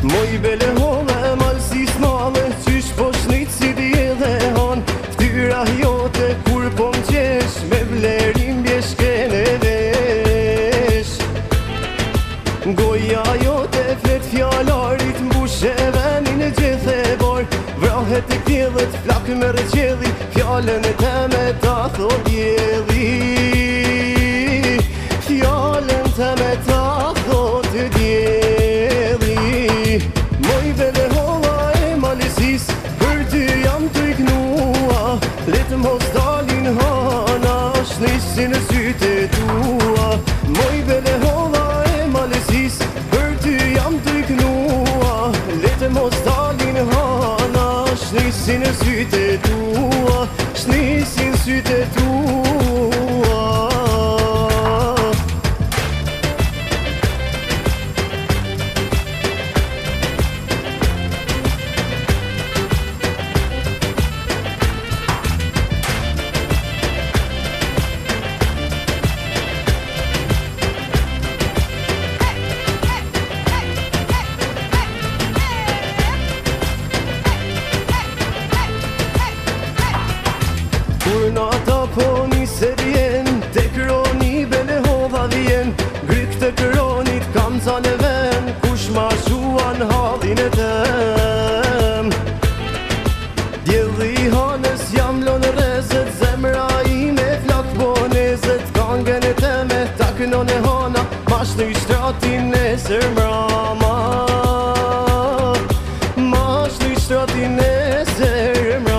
Moj bele hole, malsi smale, qysh po shnit si dje han. Ftyra jote kur po m'qesh, me vlerim bjeshkene vesh. Goja jote flet fjalarit, mbushe venin e gjithe bar. Vrahet e kjedhet, flak me rëqedhi, fjallën e teme ta thot djedhi. Fjallën teme ta thot djedhi. Moj bele holla e malesis, për ty jam të iknua. Letë mos dalin hana, shnisin e syte tua. Moj bele holla e malesis, për ty jam të iknua. Letë mos dalin hana, shnisin e syte tua. Shnisin syte tua. Kur nata po niset vjen, te kroni bele hova vjen. Gryk të kronit kam ca në ven, kush ma shuan hadhin e tem. Djedhi hanës jam lon rezet, zemra ime flak bonezet. Kangen e teme taknon e hana, mash në shtratin e sërmrama. Mash në shtratin e sërmrama.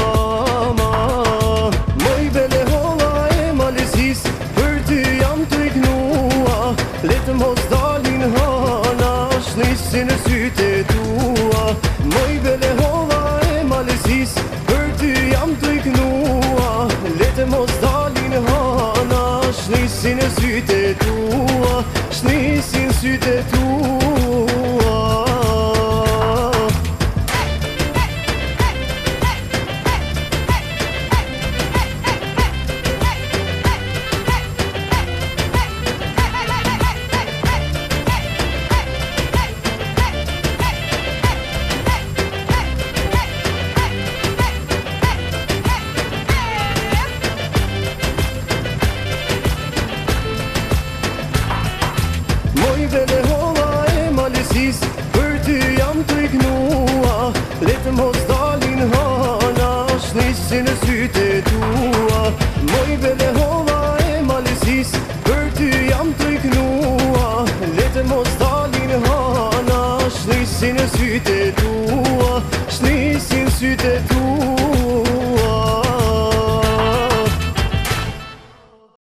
Letë mos dalin hana, shnisin e syte tua. Moj bele holla e malesis, për ty jam të iknua. Letë mos dalin hana, shnisin e syte tua. Shnisin syte tua. Moj bele holla e malesis, për ty jam të iknua. Letë mos dalin hana, shnisin e syte tua. Moj bele holla e malesis, për ty jam të iknua. Letë mos dalin hana, shnisin e syte